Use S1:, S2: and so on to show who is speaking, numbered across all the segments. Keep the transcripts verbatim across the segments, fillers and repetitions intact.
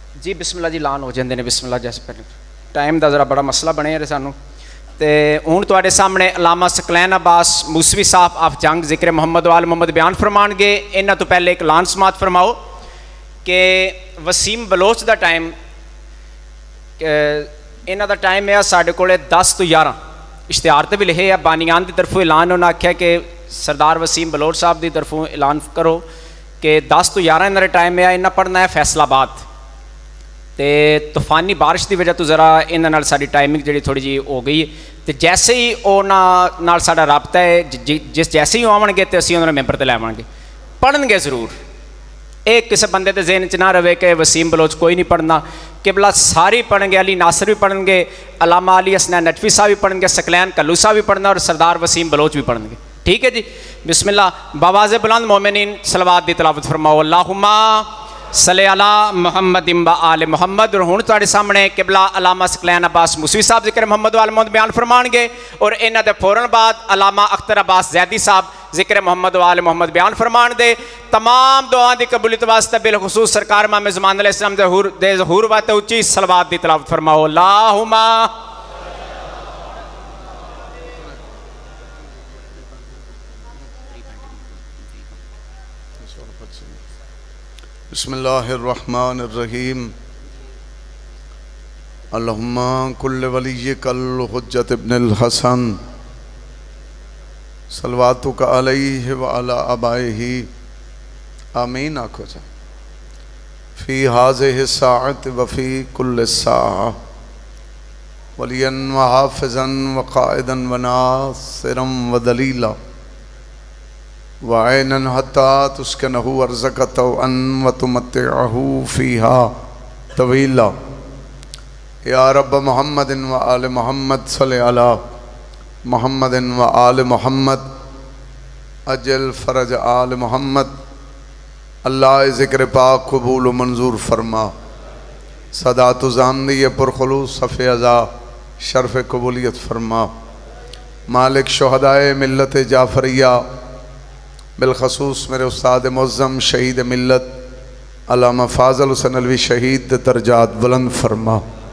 S1: جی بسم اللہ جی لان ہو جاندے نے بسم اللہ جیسے پہلے ٹائم دا ذرا بڑا مسئلہ بنے ہے سانو تے ہن تواڈے سامنے علامہ ثقلین عباس موسوی صاحب آف جنگ ذکر محمد وال محمد بیان فرمان گے. انہاں تو پہلے ایک لان سماعت فرماؤ کہ وسیم بلوچ دا ٹائم انہاں دا ٹائم ہے ساڈے کولے دس تو یارہ اشتہار تے بھی لکھے ہے بانیان دی طرفوں اعلان انہاں آکھیا کہ سردار وسیم بلوچ صاحب دی طرفوں اعلان کرو کہ دس تو یارہ انہاں دا ٹائم ہے. انہاں پڑھنا ہے فیصل آباد تے طوفانی بارش دی وجہ تو ذرا انہاں نال ساری ٹائمنگ جڑی تھوڑی جی ہو گئی تے جیسے ہی انہاں نال ساڈا رابطہ ہے جس جیسے ہی آون گے تے اسی انہاں نوں ممبر تے لے آواں گے پڑھن گے ضرور. ایک کسی بندے دے ذہن چ نہ رہے کہ وسیم بلوچ کوئی نہیں پڑھنا قبلہ ساری پڑھیں گے. علی ناصر بھی پڑھیں گے, علامہ علی حسنین نجفی صاحب بھی پڑھیں گے, ثقلین کلو صاحب بھی پڑھنا اور سردار وسیم بلوچ بھی پڑھیں گے. ٹھیک ہے جی بسم اللہ. بآواز بلند مومنین صلوات دی تلاوت فرماؤ. اللہم صلی علی محمد و آل محمد. اور ہن تواڈے سامنے قبلہ علامہ ثقلین عباس موسوی صاحب ذکر محمد و آل محمد بیان فرمان گے اور انہاں دے فوراً بعد علامہ اختر عباس زیدی صاحب ذکر محمد و آل محمد بیان فرمان دے. تمام دعا دی قبولیت واسطے بالخصوص سرکار امام زمان علیہ السلام دے ظہور واسطے اونچی صلوات دی تلاوت فرماؤ. اللہم
S2: بسم اللہ الرحمن الرحیم. اللہم کل ولیک الحجت ابن الحسن صلواتک علیہ وعلی آبائہ آمین. آکھو جا فی ہذہ الساعۃ وفی کل ساعہ ولیا وحافظا وقائدا وناصرا ودلیلا وعینا حتی تسکنہ ارضک طوعا وتمتعہ فیہا طویلا. یا رب محمد و آل محمد صلی علی محمد و آل محمد اجل فرج آل محمد. اللہ ذکر پاک قبول و منظور فرما. صدات و زامنی پرخلوص صف ازا شرف قبولیت فرما. مالک شہدائے ملت جعفریہ بالخصوص میرے استاد معظم شہید ملت علامہ فاضل حسین علوی شہید درجات بلند فرما.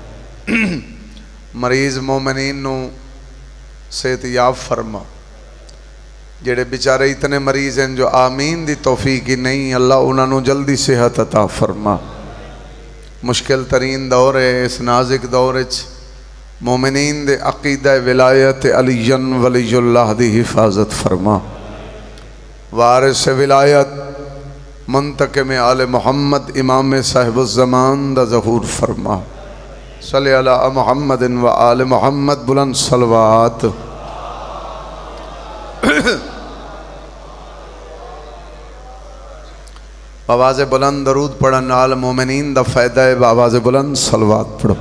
S2: مریض مومنین نو صحت یاب فرما. جڑے بیچارے اتنے مریض ہیں جو آمین دی توفیق ہی نہیں, اللہ انہوں نے جلدی صحت عطا فرما. مشکل ترین دور ہے اس نازک دور چ مومنین دے عقیدہ ولایت علی ولی اللہ دی حفاظت فرما. وارث ولایت منتقم آل محمد امام صاحب الزمان دا ظہور فرما. صلی علی محمد و آل محمد بلند صلوات. آواز بلند درود پڑھن آل مومنین دا فائدہ ہے. آواز بلند صلوات پڑھو.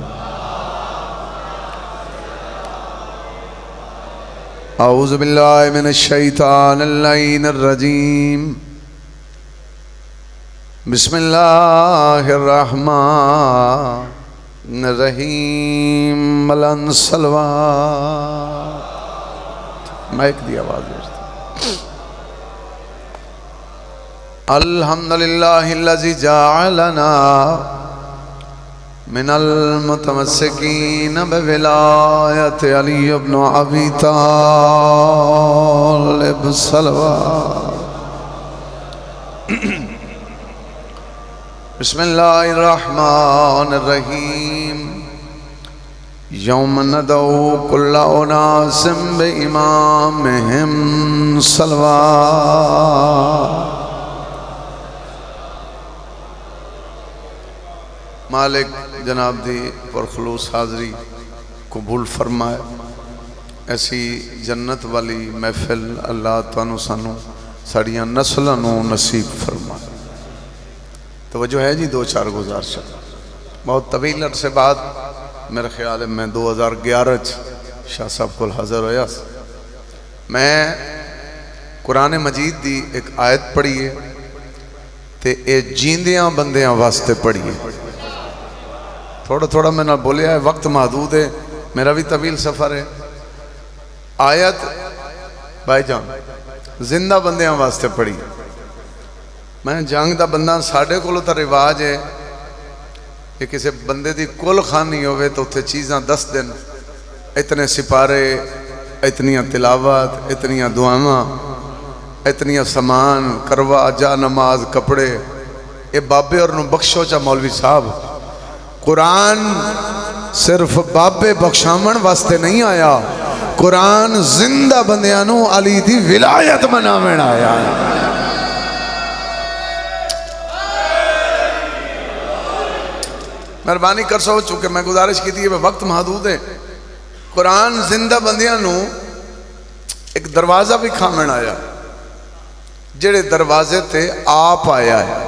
S2: اعوذ باللہ من الشیطان اللعین الرجیم. بسم اللہ الرحمن الرحیم. بلند صلوات. مائک دی آواز ہے. الحمدللہ الذی جعلنا من المتمسکین بولایت علی ابن ابی طالب صلوات. بسم اللہ الرحمن الرحیم. یوم ندعو کل اناس بامامہم صلوات. مالک جناب دی پرخلوص حاضری قبول فرمائے. ایسی جنت والی محفل اللہ تانو سانو ساڑیاں نسلانو نصیب فرمائے. توجہ ہے جی. دو چار گزارش بہت طویل عرصے بعد میرے خیال ہے میں دو ہزار گیارہ شاہ صاحب کو حاضر ہویا. میں قرآن مجید دی ایک آیت پڑھی ہے تے اے جیندیاں بندیاں واسطے پڑھی ہے. تھوڑا تھوڑا میں نہ بولیا ہے, وقت محدود ہے, میرا بھی طویل سفر ہے. آیت بھائی جان زندہ بندیاں واسطے پڑھی. میں جنگ دا بندہ ساڑھے کو تا رواج ہے یہ کسی بندے دی کل خانی ہوئے تو اتھے چیزاں دس دن اتنے سپارے اتنیاں تلاوات اتنیاں دعاواں اتنیاں سامان کروا جا نماز کپڑے اے بابے اور نو بخشو چا مولوی صاحب قرآن صرف بابے بخشامن واسطے نہیں آیا قرآن زندہ بندیانوں علی دی ولایت منامن آیا مہربانی کر سو چونکہ میں گزارش کی تھی یہ وقت محدود ہے قرآن زندہ بندیانوں ایک دروازہ بھی کھامن آیا جڑے دروازے تے آپ آیا ہے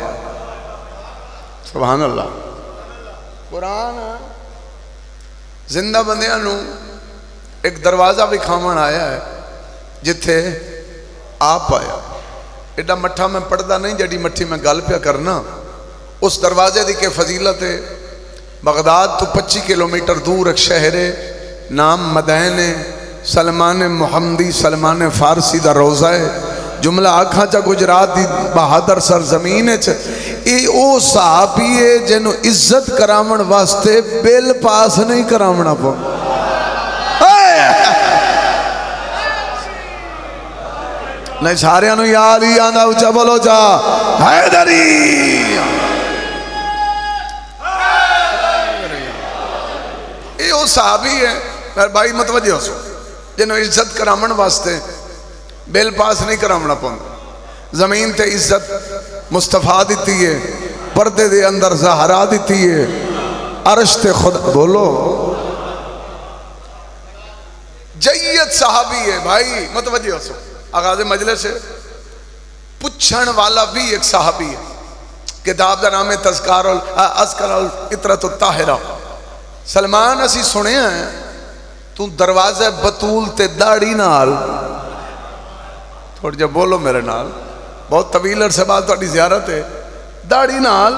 S2: سبحان اللہ قرآن زندہ بندیانوں ایک دروازہ بھی کھامن آیا ہے جتھے آپ آیا ایڈا مٹھا میں پڑھدا نہیں جڑی مٹھی میں گل پیا کرنا اس دروازے دی کہ فضیلت ہے بغداد تو پچی کلومیٹر دور ایک شہر ہے نام مدین ہے سلمان محمدی سلمان فارسی دا روزہ ہے جملہ آکھاں چا گجرات دی بہادر سرزمین ہے اے او صحابی ہے جنہوں عزت کرامن واسطے بیل پاس نہیں کرامنا پو نہیں سارے انہوں یا علی آندہ اچھا بولو جا حیدری اے او صحابی ہے میرے بھائی متوجہ ہو سو جنہوں عزت کرامن واسطے بیل پاس نہیں کرامنا پوندا زمین تے عزت مصطفیٰ دیتی ہے پردے دے اندر زہرا دیتی ہے عرش تے خدا بولو جیت صحابی ہے بھائی متوجہ ہو سو آغاز مجلس ہے پچھن والا بھی ایک صحابی ہے کتاب دا نام ہے تذکار اذکر الفطرۃ الطاہرہ سلمان اسی سنے ہیں تو دروازہ بطول تے داڑی نال تھوڑی جب بولو میرے نال بہت طویل عرصے بعد تھوڑی زیارت ہے داڑی نال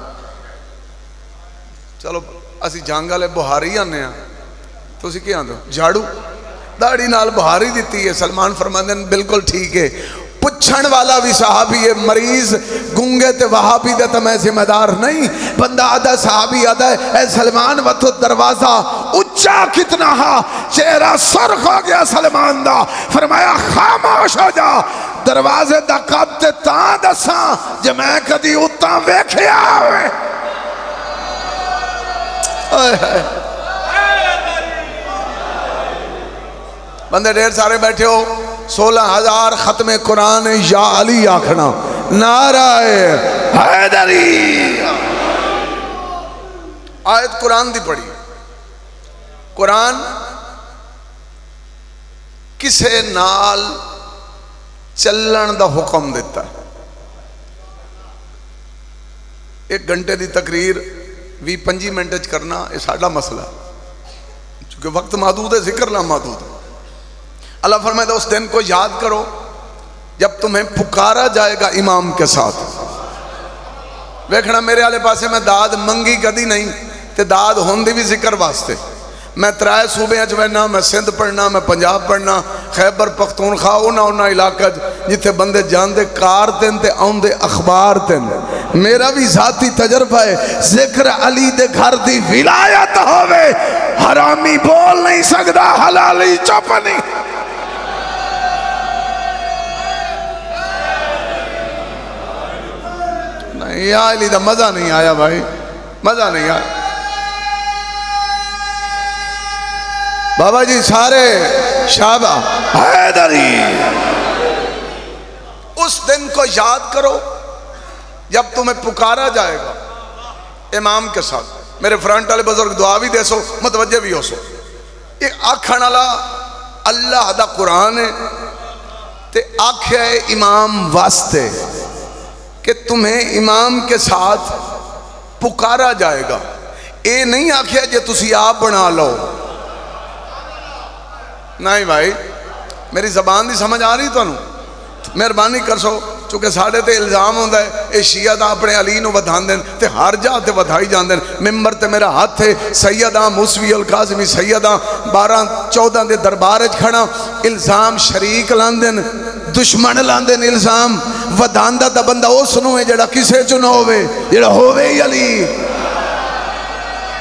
S2: چلو اسی جانگا لے بہاری آنے ہیں تو اسی کیا آندھو جھاڑو داڑی نال بہاری دیتی ہے سلمان فرماندن بالکل ٹھیک ہے پچھن والا بھی صحابی ہے مریض گنگے تے وہابی دے تو میں ذمہ دار نہیں بندہ آدھا صحابی آدھا ہے اے سلمان وطو دروازہ اچھا کتنا ہا چہرہ سرخ ہو گیا سلمان دا فرمایا خاموش ہو جا دروازے دا قب تے تاں دساں جو میں کدی اتاں ویکھیا ہوئے بندے ڈھیر سارے بیٹھے ہو سولہ ہزار ختم قرآن یا علی آکھنا نعرہ حیدری آیت قرآن دی پڑھی قرآن کسے نال چلن دا حکم دیتا ہے ایک گھنٹے دی تقریر وی پنجی منٹ کرنا یہ ساڑھا مسئلہ چونکہ وقت محدود ہے ذکر نہ محدود ہے اللہ فرمائے اس دن کو یاد کرو جب تمہیں پکارا جائے گا امام کے ساتھ ویکھنا میرے آلے پاسے میں داد منگی کدی نہیں تے داد ہوندی بھی ذکر واسطے میں ترائے صوبے اجوینا میں سندھ پڑھنا میں پنجاب پڑھنا خیبر پختونخوا اونا اونا علاقہ جتھے بندے جاندے کار تین تے آندے اخبار تین میرا بھی ذاتی تجربہ ہے ذکر علی دے گھر دی ولایت ہوئے حرامی بول نہیں سکتا حلالی چپ نہیں یا علی دا مزہ نہیں آیا بھائی مزہ نہیں آیا بابا جی سارے شابہ حیدری اس دن کو یاد کرو جب تمہیں پکارا جائے گا امام کے ساتھ میرے فرنٹ والے بزرگ دعا بھی دے سو متوجہ بھی ہو سو یہ آکھن اللہ اللہ دا قرآن ہے تے آکھے امام واسطے کہ تمہیں امام کے ساتھ پکارا جائے گا اے نہیں آکھیا جے تسی آپ بنا لو نہیں بھائی میری زبان دی سمجھ آ رہی تو انہوں مہربانی کر سو چونکہ ساڑھے تے الزام ہوندہ ہے اے شیعہ دا اپنے علی نو ودھان دین تے ہر جا تے ودھائی جان دین ممبر تے میرا ہاتھ تھے سیدہ موسوی القاسمی سیدہ بارہ چودہ دے دربارج کھڑا الزام شریک لان دین دشمن لان دین الزام ودھان دا دا بندہ او سنو ہے جڑا کسے چنو ہوئے جڑا ہوئے ہی علی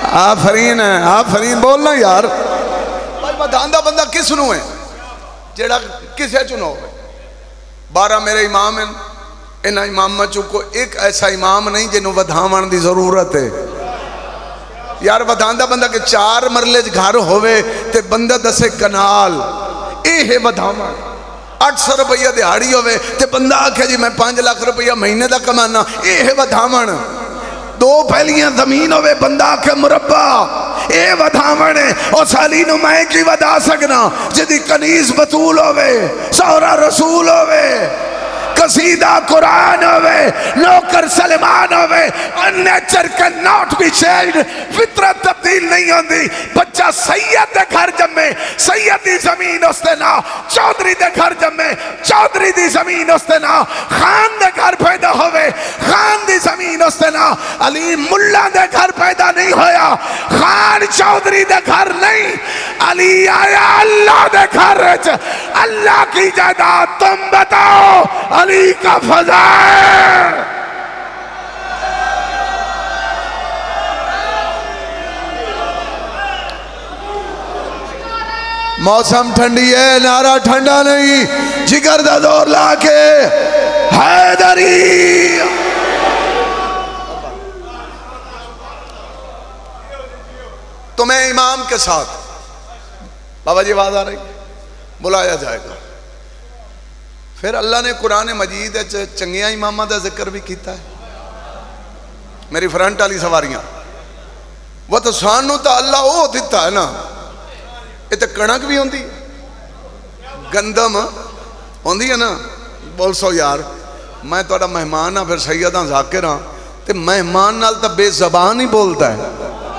S2: آفرین ہے آفرین بولنا یار بھائی ودھاندا بندہ کس نو ہے جیڑا کسے چنو ہے بارہ میرے امام ہیں انہا امام چکو ایک ایسا امام نہیں جنہوں ودھاون دی ضرورت ہے یار ودھاندا بندہ کے چار مرلے گھر ہوئے تے بندہ دسے کنال اے ہے ودھاون آٹھ سو روپیہ دیہاڑی ہوئے تے بندہ آکھے جی میں پانچ لاکھ روپیہ مہینے دا کمانا اے ہے ودھاون دو پہلیاں زمین ہوئے بندہ آکھے مربع اے ودھاون ہے اور سالی نو میں کی ودا سکنا جدی کنیز بطول ہوئے سورہ رسول ہوئے قصیدہ قرآن ہوئے نوکر سلمان ہوئے نیچر کے نوٹ بھی چینج فطرت تبدیل نہیں ہوندی بچہ سید دے گھر جمے سید دی زمین اس دے نا چودری دے گھر جمے چودری دی زمین اس دے نا خان دے گھر پیدا ہوئے خان دی زمین اس دے نا علی ملہ دے گھر پیدا نہیں ہویا خان چودری دے گھر نہیں علی آیا اللہ دے گھر اللہ کی جائیداد تم بتاؤ علی کا فضا ہے موسم ٹھنڈی ہے نعرہ ٹھنڈا نہیں جگر دا دور لا کے حیدری تمہیں امام کے ساتھ بابا جی آواز آ رہی بلایا جائے گا پھر اللہ نے قرآن مجید چنگیاں امامہ دا ذکر بھی کیتا ہے میری فرنٹ والی سواریاں وہ تو سانو تا اللہ وہ دیتا ہے نا یہ تو کنک بھی ہوندی گندم ہوندی ہے نا بول سو یار میں توڑا مہمان ہاں پھر سیدہ ذاکر ہاں تے مہمان نال تا بے زبان ہی بولتا ہے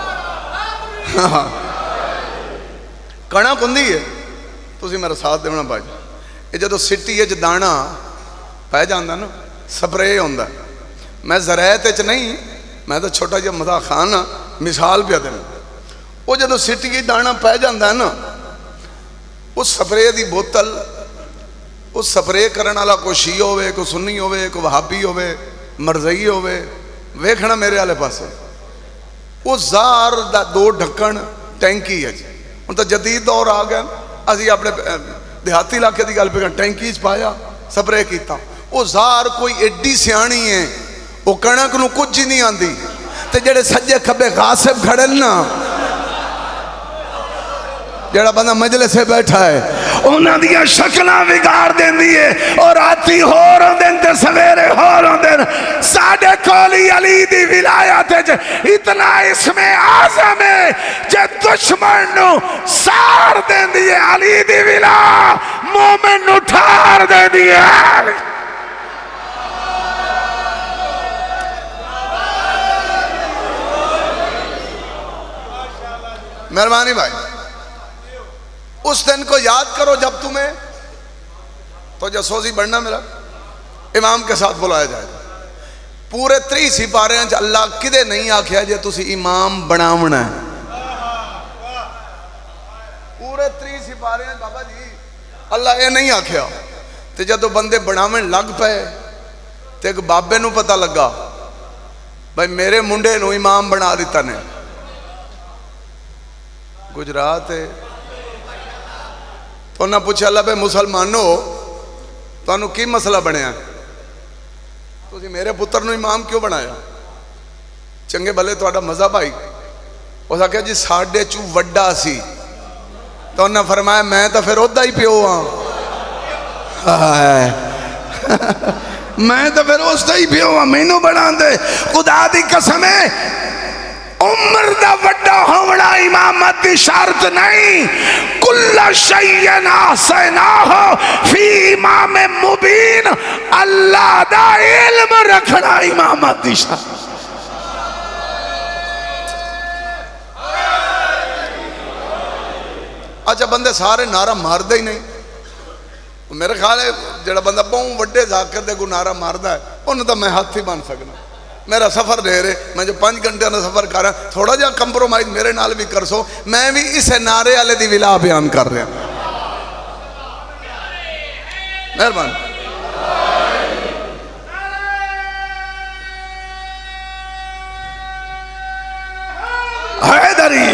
S2: کنک ہوندی ہے تسی میرا ساتھ دینا بھائی یہ جدو سٹی ہے جو دانا پہ جاندہ نا سپرے ہوندہ میں زرائت اچھ نہیں میں تو چھوٹا جب مزا خانا مثال پہ دینا وہ جدو سٹی ہے دانا پہ جاندہ نا اس سپرے دی بوتل اس سپرے کرنا لا کوئی شیعہ ہوئے کوئی سنی ہوئے کوئی وہابی ہوئے مرزئی ہوئے ویکھنا میرے آلے پاس ہے وہ زار دا دو ڈھکن ٹینکی ہے ان تا جدید دور آگئے ازی اپنے دیہاتی علاقے دی گل پہ کہاں ٹینکیز پایا سپرے کیتا وہ زار کوئی ایڈی سیانی ہے وہ کنک نو کچھ ہی نہیں آندی تے جڑے سجے کھبے غاصب کھڑن نا جڑا بندہ مجلس سے بیٹھا ہے انہاں دیا شکلہ بگاڑ دین دیئے اور آتی ہو رہا دین تے سویرے ہو رہا دین ساڑھے کولی علی دی ولایت ہے اتنا اسم آزم ہے جے دشمن نو سار دین دیئے علی دی ولا مومن اٹھار دین دیئے مہربانی بھائی اس دن کو یاد کرو جب تمہیں تو جسوزی بڑھنا میرا امام کے ساتھ بلایا جائے گا پورے تری سپارے ہیں جو اللہ کدے نہیں آکھیا جے تسی امام بناونا ہے پورے تری سپارے ہیں بابا جی اللہ یہ نہیں آکھیا تے جدو بندے بناویں لگ پے تے ایک بابے نو پتہ لگا بھائی میرے منڈے نو امام بنا دیتا نے گجرات ہے تو انہاں پوچھا اللہ بے مسلمانوں تو انہوں کی مسئلہ بنے ہیں تو اسی میرے پتر نو امام کیوں بنایا چنگے بھلے تو آڈا مذہب آئی وہ سا کہا جی ساڑھے چو وڈا سی تو انہاں فرمایا میں تو پھر ادھا ہی پیو ہاں میں تو پھر اس دا ہی پیو ہاں میں نو بنا دے خدا دی قسم ہے عمر دا وڈا ہونا امامت دی شرط نہیں کل شیئن آسیناہو فی امام مبین اللہ دا علم رکھنا امامت دی شرط اچھا بندے سارے نعرہ مار دے ہی نہیں میرے خیال ہے جڑا بندہ بہن وڈے ذاکر دے کو نعرہ مار دا ہے انہوں تو میں ہاتھ ہی بان سکنا میرا سفر دے رہے میں جو پانچ گھنٹے نے سفر کر رہا ہوں تھوڑا جا کمپرومائز میرے نال بھی کر سو میں بھی اسے نعرے والے دی ولا بیان کر رہا ہوں مہربان حیدری۔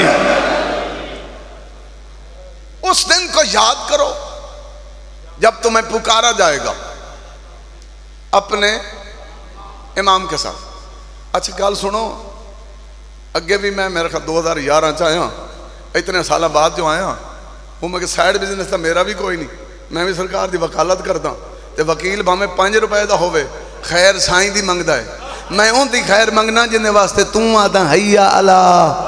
S2: اس دن کو یاد کرو جب تمہیں پکارا جائے گا اپنے امام کے ساتھ۔ اچھا گل سنو، اگے بھی میں میرے خیال دو ہزار یارہ چاہیا اتنے سالہ بعد جو آیا وہ میں کہ سائیڈ بزنس تھا میرا بھی کوئی نہیں، میں بھی سرکار دی وکالت کرتا تے وکیل بھامے پانچ روپے دا ہوئے خیر سائیں دی منگدا ہے، میں ان دی خیر منگنا جنہیں واسطے توں آتا حیا اللہ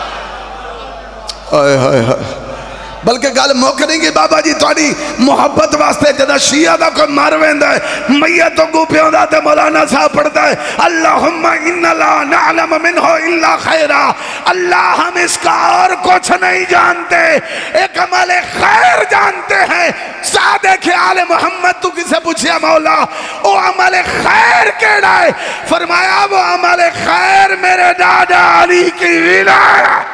S2: آئے ہائے ہائے۔ بلکہ گل موک نہیں کہ بابا جی تھوڑی محبت واسطے جدہ شیعہ دا کوئی مر ویندا ہے میتوں کو پیوندا تے مولانا صاحب پڑھتا ہے اللہم ان لا نعلم منہ الا خیرہ، اللہ ہم اس کا اور کچھ نہیں جانتے ایک عمل خیر جانتے ہیں۔ صادق آل محمد تو کسے پوچھیا مولا وہ عمل خیر کیڑا ہے؟ فرمایا وہ عمل خیر میرے دادا علی کی ولایت۔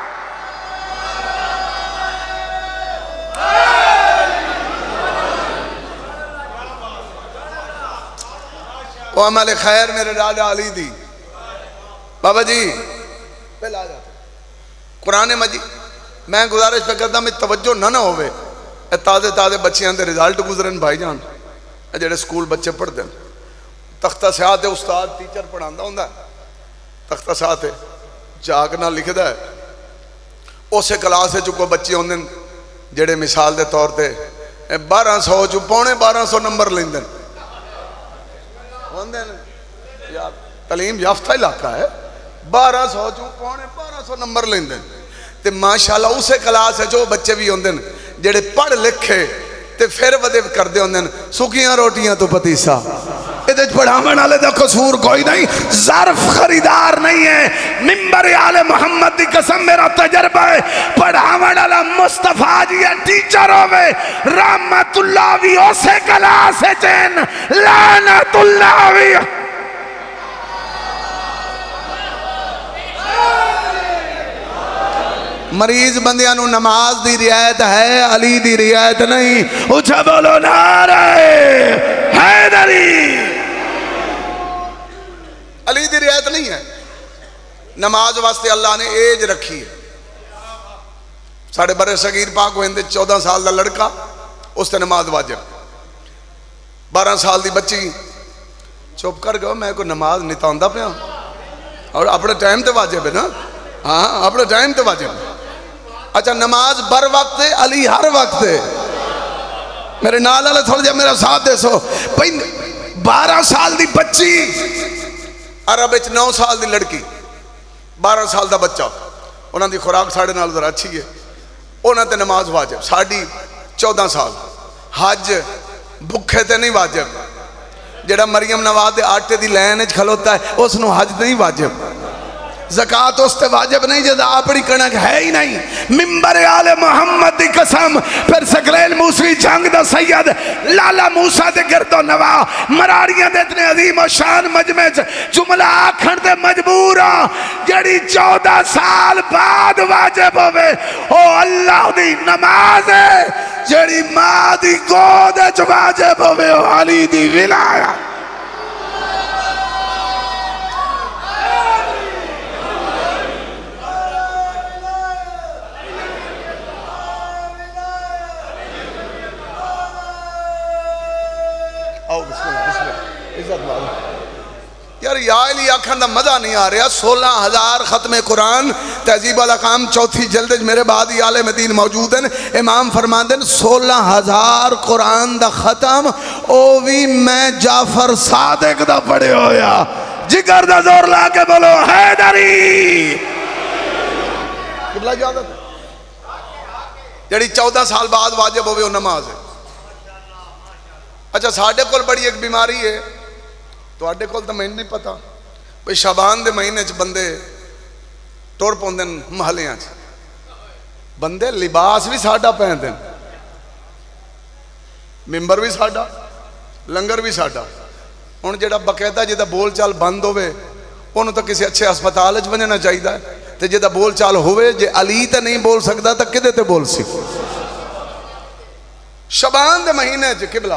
S2: وہ عمل خیر میرے دادا علی دی۔ بابا جی پہلے آ جاتے قرآن مجید میں گزارش پہ کرتا میں توجہ نہ نہ ہوئے اے تازے تازے بچیاں دے رزالٹ گزرن بھائی جان اے جڑے سکول بچے پڑھ دیں تختہ سیاہ دے استاد ٹیچر پڑھاندہ ہوندہ ہے تختہ سیاہ دے جاگنا لکھ دا ہے اسے کلاس ہے چکو بچی ہوندے جڑے مثال دے طور تے بارہ سو چو پونے بارہ سو نمبر لیندے تعلیم یافتہ علاقہ ہے بارہ سو چو پونے بارہ سو نمبر لیندے تے ماشاءاللہ اسے کلاس ہے جو بچے بھی ہوندے جڑے پڑھ لکھے تے پھر ودے کر دے ہوندے سکیاں روٹیاں تو پتیسا ادھے پڑھامن آلے دا قصور کوئی نہیں ظرف خریدار نہیں ہے۔ ممبر آل محمد دی قسم میرا تجربہ ہے پڑھامن آلہ مصطفیٰ جی ٹیچر ہوئے رحمت اللہ بھی اسے کلاس ہے چین لعنت اللہ بھی مریض بندیاں نو نماز دی رعایت ہے علی دی رعایت نہیں۔ اچھا بولو نعرہ حیدری، علی دی رعایت نہیں ہے۔ نماز واسطے اللہ نے ایج رکھی ہے۔ ساڑھے برے صغیر پاک ہوئے اندے چودہ سال دا لڑکا اس تے نماز واجب، بارہ سال دی بچی چوپ کر گئے میں کو نماز نتاندہ پہ ہوں اور اپنے ٹائم تے واجب ہے نا، ہاں اپنے ٹائم تے واجب ہے۔ اچھا نماز بر وقت ہے علی ہر وقت ہے۔ میرے نال والے تھوڑا جا میرا ساتھ دے سو بارہ سال دی بچی عرب اچ نو سال دی لڑکی بارہ سال دا بچہ انہاں دی خوراک ساڑھے نال ذرا اچھی ہے انہاں تے نماز واجب ساڑھی چودہ سال حج بکھے تے نہیں واجب جڑا مریم نواز دے آٹے دی لین اچ کھلوتا ہے اس نو حج نہیں واجب زکاة اس تے واجب نہیں جدا اپنی کنک ہے ہی نہیں۔ ممبر آل محمد دی قسم پھر سکلیل موسوی جنگ دا سید لالا موسیٰ دے گرد و نوا مراریاں دے اتنے عظیم و شان مجمع جملہ آکھن دے مجبورا جڑی چودہ سال بعد واجب ہوئے او اللہ دی نماز ہے جڑی ماں دی گود جو واجب ہوئے او علی دی ولایت۔ یار یا علی آکھن دا مزہ نہیں آ رہا سولہ ہزار ختم قرآن تہذیب الاقام چوتھی جلد میرے بعد ہی عالم دین موجود ہیں امام فرماندے سولہ ہزار قرآن دا ختم او بھی میں جعفر صادق دا پڑھے ہویا جگر دا زور لا کے بولو حیدری قبلہ جادت جڑی چودہ سال بعد واجب ہوئے وہ نماز ہے۔ اچھا ساڑھے کل بڑی ایک بیماری ہے تو آڈے کل تو میں نہیں پتا بھئی شابان دے مہینے چھ بندے ٹور پوندن محلیاں چھ بندے لباس بھی ساڑھا پہن دیں ممبر بھی ساڑھا لنگر بھی ساڑھا ان جڑا بقیدہ جدہ بول چال بند ہوئے انہوں تو کسی اچھے اسپتال چھ بننا چاہیے دا تے جدہ بول چال ہوئے جے علی تے نہیں بول سکتا تا کدے تے بول سکتا شابان دے مہینے چھ قبلہ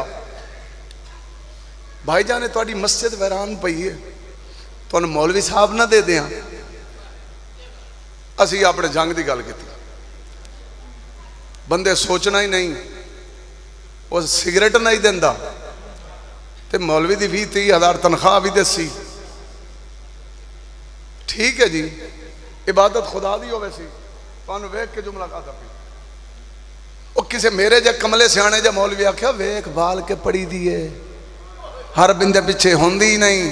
S2: بھائی جانے تو آڑی مسجد ویران پئی ہے تو انہوں مولوی صاحب نہ دے دیں اسی اپنے جنگ دی گل کی بندے سوچنا ہی نہیں وہ سگریٹ نہیں دینا تے مولوی دی بھی تی ہزار تنخواہ بھی دسی ٹھیک ہے جی عبادت خدا دی ہو ویسی تانوں ویکھ کے جملہ کہتا پی وہ کسے میرے جے کملے سیانے جے مولوی آکھیا ویکھ بال کے پڑی دیئے ہر بندے پیچھے ہوندی ہی نہیں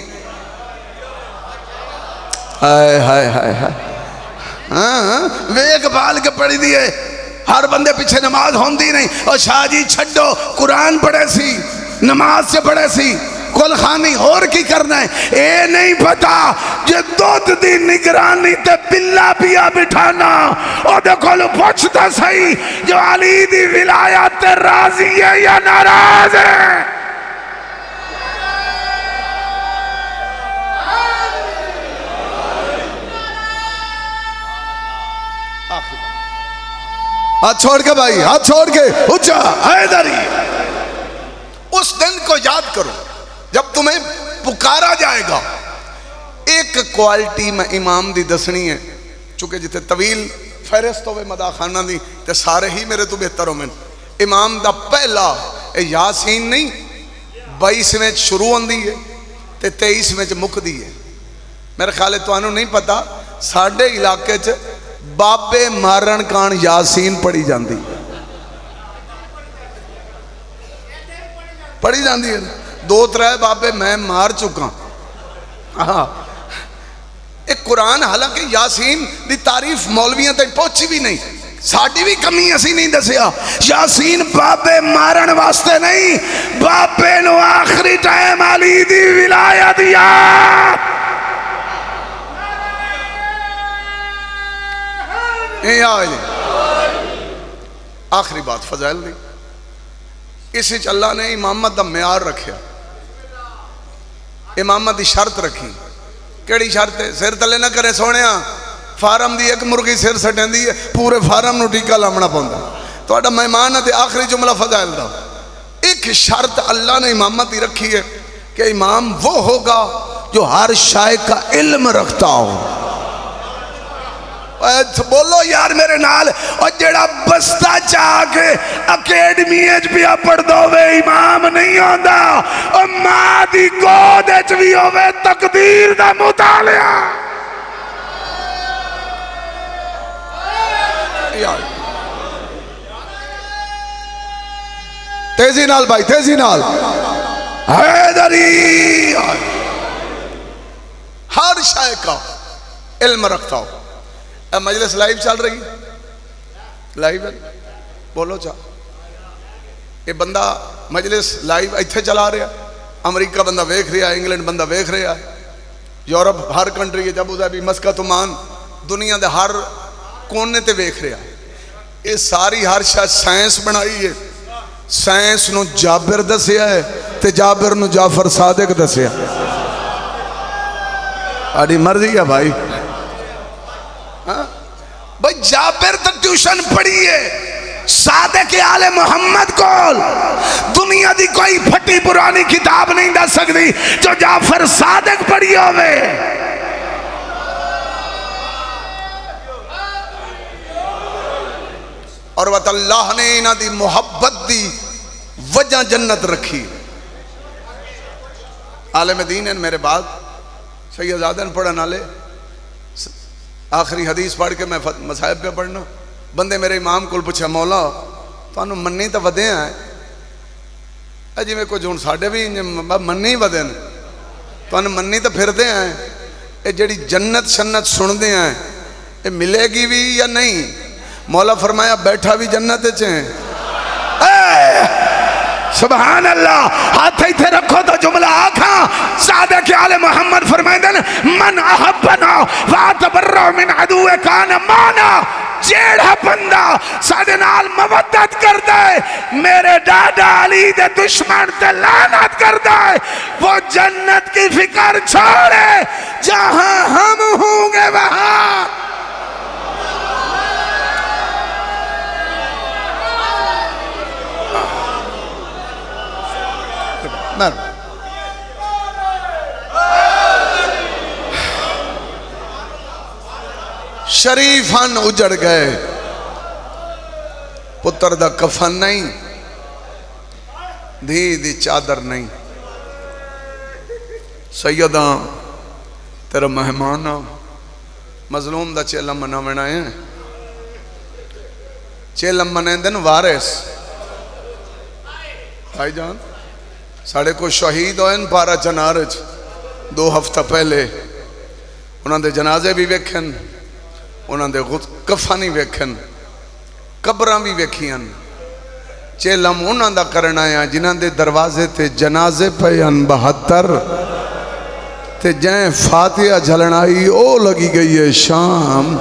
S2: ہائے ہائے ہائے ہائے ویکھ بال کے پڑی دیئے ہر بندے پیچھے نماز ہوندی نہیں اور شاہ جی چھڈو قرآن پڑھے سی نماز سے پڑھے سی کل خانی اور کی کرنا ہے اے نہیں پتا جو دودھ دی نگرانی تے بلا پیا بٹھانا او دیکھو لو پوچھتا صحیح جو علی دی ولایت راضی ہے یا ناراض ہے ہاتھ چھوڑ کے بھائی ہاتھ چھوڑ کے اچھا حیدری اس دن کو یاد کرو جب تمہیں پکارا جائے گا ایک کوالٹی میں امام دی دسنی ہے چونکہ جتے طویل فہرست ہوئے مدہ خانہ دی تے سارے ہی میرے تو بہتر ہو میں امام دا پہلا اے یاسین نہیں بائیس میں شروع ہوندی ہے تے تیئیس میں مک دی ہے میرے خیال ہے تو انہوں نہیں پتا ساڑھے علاقے چ بابے مارن کان یاسین پڑھی جاندی پڑھی جاندی ہے دو ترائے بابے میں مار چکا ہاں ایک قرآن حالانکہ یاسین دی تعریف مولویاں تک پہنچی بھی نہیں ساڑھی بھی کمی اسی نہیں دسیا یاسین بابے مارن واسطے نہیں بابے نو آخری ٹائم علی دی ولایت یا اے آئے آخری بات فضائل دی اسی چ اللہ نے امامت دا معیار رکھیا امامت دی شرط رکھی کیڑی شرط ہے سر تلے نہ کرے سونیا فارم دی ایک مرغی سر سٹیں دی ہے پورے فارم نو ٹیکا لامنا پوندا تو اڈا مہمان ہے آخری جملہ فضائل دا ایک شرط اللہ نے امامت دی رکھی ہے کہ امام وہ ہوگا جو ہر شے کا علم رکھتا ہو بولو یار میرے نال اور جڑا بستہ چاہ کے اکیڈمی ایچ پیا پڑھ دو وے امام نہیں ہوندہ اور ماں دی گود ایچ بھی ہوئے تقدیر دا مطالعہ تیزی نال بھائی تیزی نال حیدری ہر شے کا علم رکھتا ہو مجلس لائیو چل رہی لائیو ہے بولو چاہ یہ بندہ مجلس لائیو ایتھے چلا رہا امریکہ بندہ ویکھ رہا ہے انگلینڈ بندہ ویکھ رہا ہے یورپ ہر کنٹری جب ابوظہبی مسقط عمان دنیا دے ہر کونے تے ویکھ رہا ہے یہ ساری ہر شاید سائنس بنائی ہے سائنس نو جابر دسیا ہے تے جابر نو جعفر صادق دسیا آڑی مرضی ہے بھائی بھئی جابر تک ٹیوشن پڑھی ہے صادق آل محمد کول دنیا دی کوئی پھٹی پرانی کتاب نہیں دا سکتی جو جعفر صادق پڑھی ہوئے اور وقت اللہ نے انہاں دی محبت دی وجہ جنت رکھی عالم دین ہیں میرے بعد سیدزادن پڑھن والے آخری حدیث پڑھ کے میں مصائب پہ پڑھنا بندے میرے امام کو پوچھا مولا تو انہوں منی تو ودے ہیں اجی میں کوئی جون ساڑھے بھی منی ودے ہیں تو انہوں منی تو پھر دے ہیں اے جڑی جنت شنت سن دے ہیں اے ملے گی بھی یا نہیں مولا فرمایا بیٹھا بھی جنت چاہیں سبحان اللہ ہاتھ ہی تھے رکھو تو جملہ آکھا صادق آل محمد فرمائیں دن من احبنا واتبرع من عدو کان مانا جیڑا بندہ سادنال مودت کر دے میرے ڈاڈا علی دے دشمن تے لعنت کر دے وہ جنت کی فکر چھوڑے جہاں ہم ہوں گے وہاں مر شریفان اجڑ گئے، پتر دا کفن نہیں، دھی دی چادر نہیں۔ سیدہ تیرا مہمان مظلوم دا چیلم منا منا ہے، چیلم منا دن وارث بھائی جان ساڑھے کو شہید ہوئے پارا چنارج دو ہفتہ پہلے انہاں دے جنازے بھی ویکھن، انہاں دے کفانی ویکھن، قبراں بھی ویکھین، چیلم انہاں دا کرنا ہے جنہاں دے دروازے تے جنازے پیان بہتر تے جائیں فاتحہ جھلنائی او لگی گئی ہے شام۔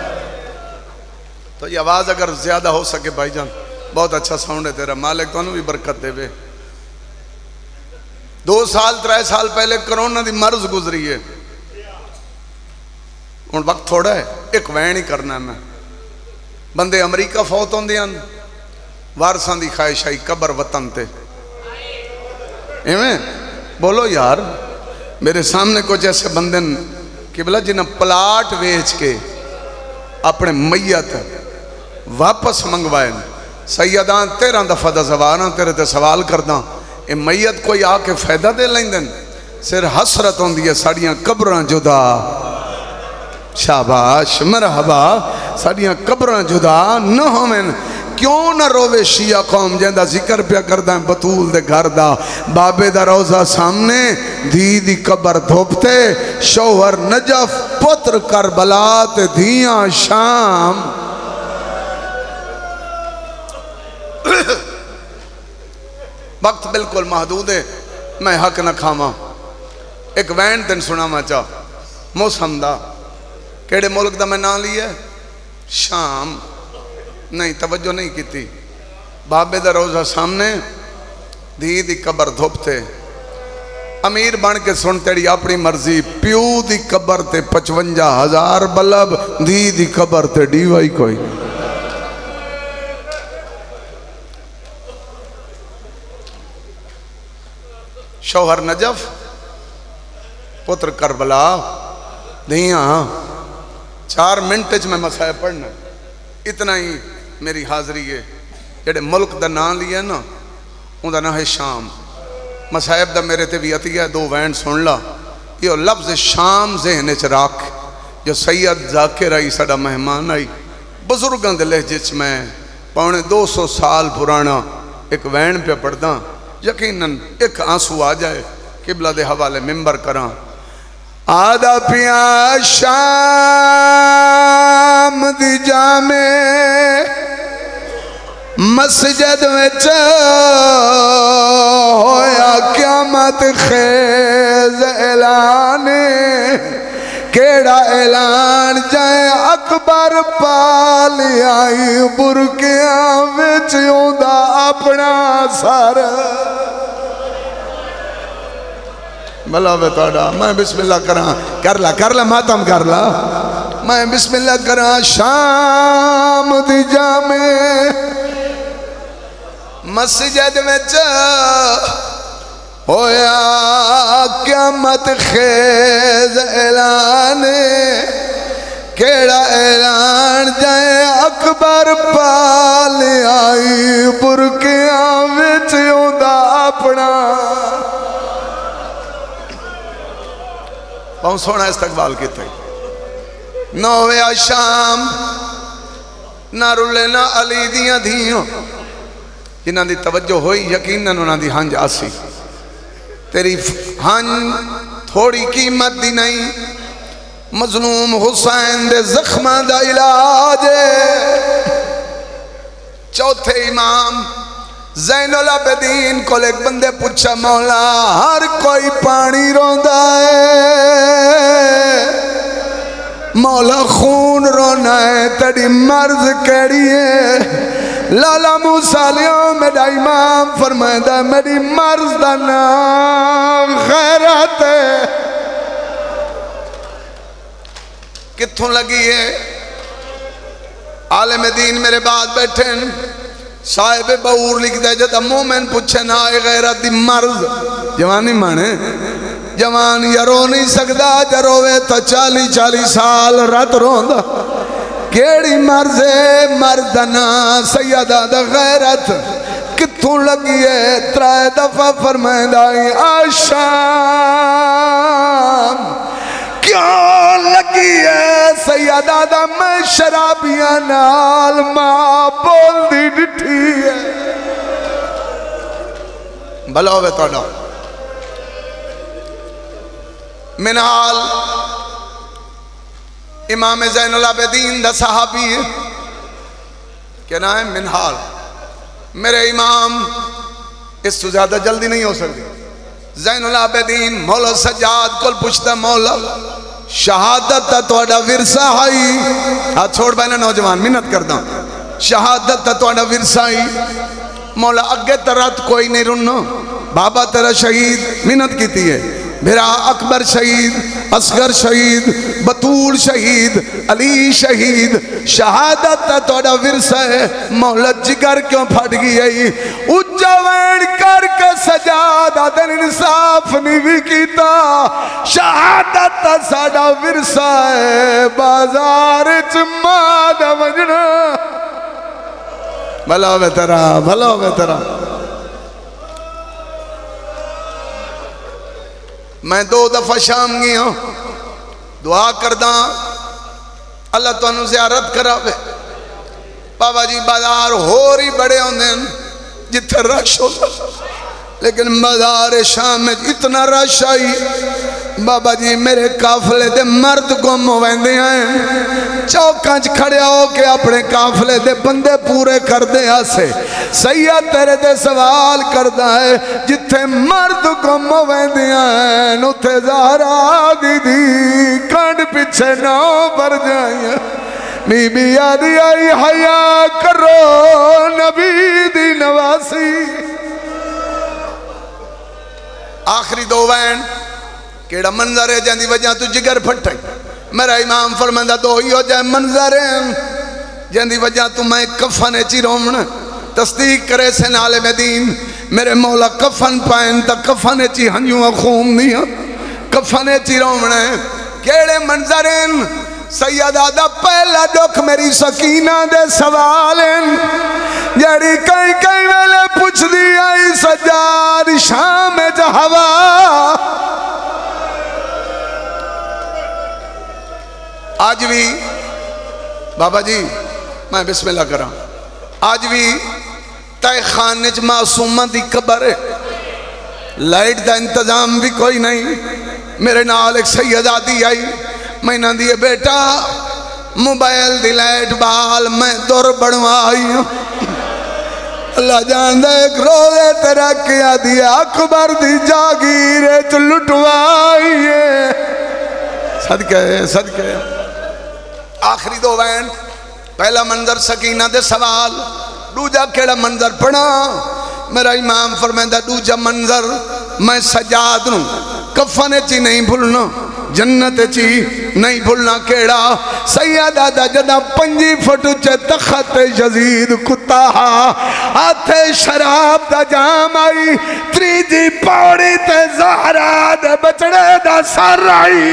S2: تو یہ آواز اگر زیادہ ہو سکے بھائی جان، بہت اچھا ساؤنڈ ہے تیرا، مالک تو انہوں بھی برکت دے بے۔ دو سال ترائے سال پہلے کرونا دی مرض گزری ہے، ان وقت تھوڑا ہے، ایک وین ہی کرنا ہے میں بندے امریکہ فوت ہوں دیاں وارسان دی خواہش آئی قبر وطن تے، ایمیں بولو یار میرے سامنے کچھ ایسے بندن کہ بلا جنہاں پلاٹ ویچ کے اپنے میت واپس منگوائیں، سیدان تیران دفعہ دا زواران تیرے تے سوال کرداں، اے میت کوئی آکے فائدہ دے لیں دن، سر حسرت ہوں دیئے ساڑیاں قبران جدا، شاباش مرحبا، ساڑیاں قبران جدا نہ ہومن، کیوں نہ روے شیعہ قوم جیندہ ذکر پیا کردہ ہیں بطول دے گھر دا، بابے دا روزہ سامنے دھی دی قبر دھوپتے، شوہر نجف پتر کربلا تے دھیاں شام۔ وقت بالکل محدود ہے، میں حق نہ کھاما، ایک وین تن سنا ما چاہ موسم دا، کیڑے ملک دا میں نہ لیا ہے شام، نہیں توجہ نہیں کی تھی، بابے دا روزہ سامنے دھی دی قبر دھوپتے، امیر بن کے سن تیڑی اپنی مرضی، پیو دی قبر تے پچونجا ہزار بلب، دھی دی قبر تے ڈیوائی کوئی شوہر نجف پتر کربلا دھیاں، چار منٹ میں مسائل پڑھنا، اتنا ہی میری حاضری ہے، جڑے ملک دا نام لیا نا ان دا نام ہے شام، مسائب دا میرے تے بھی عطیہ دو وین سن لا، یہ لفظ شام ذہن چ راکھ، جو سید ذاکر آئی سڑا مہمان آئی بزرگاں دے لہجے میں پونے دو سو سال پرانا ایک وین پہ پڑھدا، یقیناً ایک آنسو آ جائے قبلہ دے حوالے ممبر کراں، آدھا پیا شام دی جامے مسجد وچ ہویا قیامت خیز اعلان، کیڑا اعلان جائے اکبر پالی آئی برکیاں وچ اوندا اپنا سر، بلا بے توڑا میں بسم اللہ کراں، کر لا کر لا ماتم کر لا، میں بسم اللہ کراں شام دی جامے مسجد میں چا ہویا قیامت خیز اعلان، کیڑا اعلان جائے اکبر پال آئی برکیاں وچ اوندا اپنا، بہت سونا استقبال کیتے نوے شام نہ رولے نہ علی دیاں دھیوں، جنہاں دی توجہ ہوئی یقیناً انہاں دی ہنج آسی، تیری ہنج تھوڑی قیمت دی نہیں، مظلوم حسین دے زخمہ دا علاج، چوتھے امام زین العابدین کو ایک بندے پوچھا مولا ہر کوئی پانی روندا ہے، مولا خون رونا ہے تیری مرض کیڑی ہے، لالا موسیٰ لیوں میرا امام فرمائدہ میری مرض دا نام غیرت ہے، کتھوں لگی ہے؟ عالم دین میرے بعد بیٹھیں صاحب بہور لکھ دے جتا مومن پوچھے نا آئے غیرت دی مرض، جوانی مانے جوان یا رو نہیں سکدا جا روے تو چالی چالی سال رات روندا کیڑی مرزے مردنا سیدہ دا غیرت کتھوں لگی ہے ترائے دفعہ فرمائندائی آشام کیوں لگی ہے سیدہ دا میں شرابیاں نال ماں بول دی ڈٹھی ہے بھلا ہوئے توڑا منحال امام زین العابدین دا صحابی ہے کیا نام ہے منحال میرے امام اس سے زیادہ جلدی نہیں ہو سکتی زین العابدین مولا سجاد کل پوچھتا مولا شہادت تا توڑا ورثہ آئی ہاتھ چھوڑ بہنا نوجوان منت کردہ شہادت تا توڑا ورثہ آئی مولا اگے ترات کوئی نہیں رنو بابا تیرا شہید منت کیتی ہے بھرا اکبر شہید اصغر شہید بطول شہید علی شہید شہادت تا توڑا ورثہ ہے مولا جگر کیوں پھٹ گئی ہے اجا وین کر کے سجادہ دن انصاف نہیں بھی کیتا شہادت تا ساڑا ورثہ ہے بازار چماد مجنہ بھلا ہوئے ترہ بھلا ہوئے ترہ میں دو دفعہ شام گیا ہوں دعا کردہ اللہ تو انہوں زیارت کراوے بابا جی بازار ہو رہی بڑے ہوندے جتھے رش ہوتا لیکن بازار شام میں اتنا رش آئی بابا جی میرے قافلے دے مرد گم ہوئندے ہیں چوکانچ کھڑے ہو کے اپنے قافلے دے بندے پورے کر دے آسے سید تیرے دے سوال کردہ ہے جتھے مرد گم ہوئندے ہیں نوتھے زہرا دی دی کانڈ پچھے نو پر جائیں بی بی آدھی آئی حیاء کرو نبی دی نواسی آخری دو وین کیڑا منظر ہے جاندی وجہ تو جگر پھٹائی میرا امام فرماندہ دو ہی ہو جائے منظر ہے جاندی وجہ تو میں کفن چی رومن تصدیق کرے سے نالے مدین میرے مولا کفن پائن تا کفن چی ہنجوں خون نہیں کفن چی رومن کیڑے منظر ہیں سیدہ دا پہلا دکھ میری سکینہ دے سوالیں جڑی کئی کئی ویلے پوچھ دی آئی سجاد شام جہوا آج بھی بابا جی میں بسم اللہ کر رہا ہوں آج بھی تائے خانج معصومہ دی قبر ہے لائٹ دا انتظام بھی کوئی نہیں میرے نال ایک سیدہ دی آئی میں نہ دیئے بیٹا موبائل دی لائٹ بال میں دور بڑھوا آئی ہوں اللہ جاندہ ایک روزے تیرا کیا دیا اکبر دی جاگیرے چ لٹوائی ہے صدقہ ہے صدقہ ہے آخری دو وین پہلا منظر سکینہ دے سوال دوجا کیڑا منظر پڑھا میرا امام فرمائندہ دوجا منظر میں سجاد نوں کفن چی نہیں بھولنا جنت چی نہیں بھولنا کیڑا سیدہ دا جدہ پنجی فٹو چے تخت یزید کتا آتے شراب دا جام آئی تریجی پوڑی تے زہرہ دے بچڑے دا سر آئی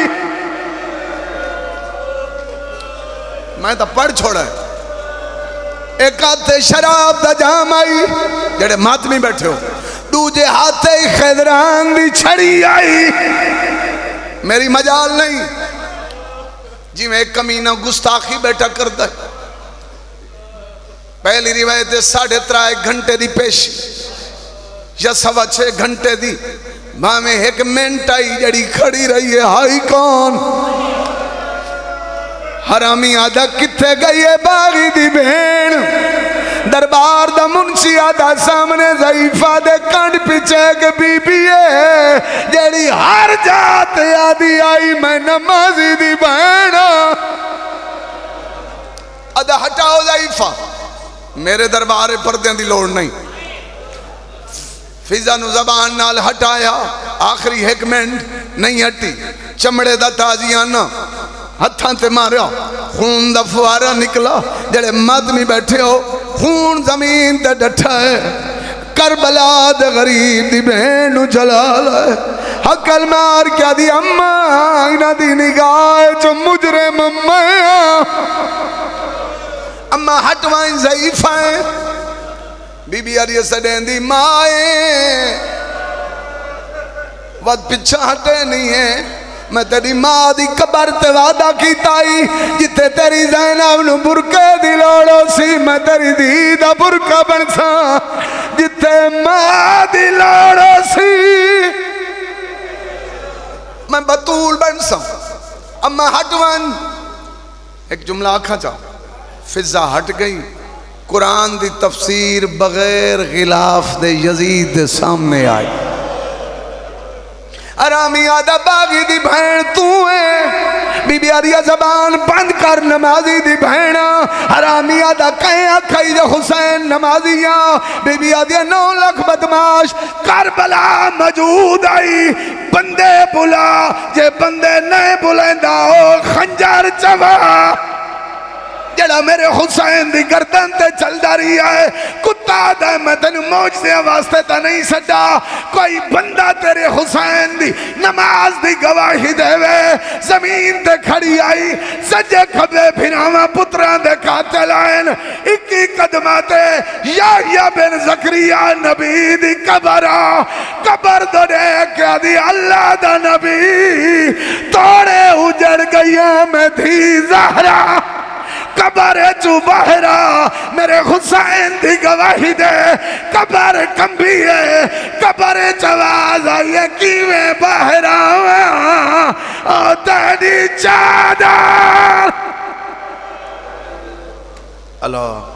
S2: میں تا پڑھ چھوڑا ہے ایک آتے شراب دا جام آئی جڑے ماتمی بیٹھے ہو دوجے ہاتھے خیدران دی چھڑی آئی میری مجال نہیں جی میں ایک کمینہ گستاخی بیٹھا کرتا ہے پہلی روایت ہے ساڑھے ترائے گھنٹے دی پیش یا سوا چھے گھنٹے دی ماں میں ایک منٹ آئی جڑی کھڑی رہی ہے ہائی کون حرامی آدھا کتھے گئی ہے باغی دی بین دربار دا منشی آدھا سامنے ضعیفہ دے کانڈ پیچھے کے بی بی ہے جیڑی ہر جاتے آدھی آئی میں نمازی دی بین آدھا ہٹاؤ ضعیفہ میرے دربار پردیں دی لوڑ نہیں فضا نو زبان نال ہٹایا آخری ایک منٹ نہیں ہٹی چمڑے دا تازیانہ ہتھاں تے ماریا خون دا فوارہ نکلا جڑے مدمی بیٹھے ہو خون زمین تے ڈٹھا ہے کربلا دے غریب دی بہن جلال ہے حقل مار کیا دی اماں انہ دی نگاہ چو مجرم اماں اماں ہٹوائیں ضعیفائیں بی بی آریہ سڑین دی مائیں وقت پچھا ہٹے نہیں ہے میں تیری ماں دی قبر تے وعدہ کی تائی جتے تیری زینب نو برکے دی لوڑو سی میں تیری دی دا برکہ بن سا جتے ماں دی لوڑو سی میں بطول بن سا اما ہٹوان ایک جملہ آکھا چاہو فضا ہٹ گئی قرآن دی تفسیر بغیر غلاف دے یزید دے سامنے آئی ارامی آدھا باغی دی بھین تو ہے بی بی آریہ زبان بند کر نمازی دی بھینا ارامی آدھا کہیں اکھائی دے حسین نمازیاں بی بی آدھا نو لکھ بدماش کربلا موجود آئی بندے بلا جے بندے نئے بلندہ ہو خنجر چوا جڑا میرے حسین دی گردن تے چل دا رہی ہے کتا دا میں تینو موجزے واسطے تا نہیں سڈا کوئی بندہ تیرے حسین دی نماز دی گواہی دے وے زمین تے کھڑی آئی سجے کھبے پھراما پتران دے قاتل آئین اکی قدماتے یحییٰ بن زکریہ نبی دی قبرہ قبر دو کیا دی اللہ دا نبی توڑے اجڑ گئی میں تھی زہرہ قبر چو بہرا میرے حسین دی گواہی دے قبر کمبی ہے قبر چواز آئیے کیویں بہرا او تیری چادر اللہ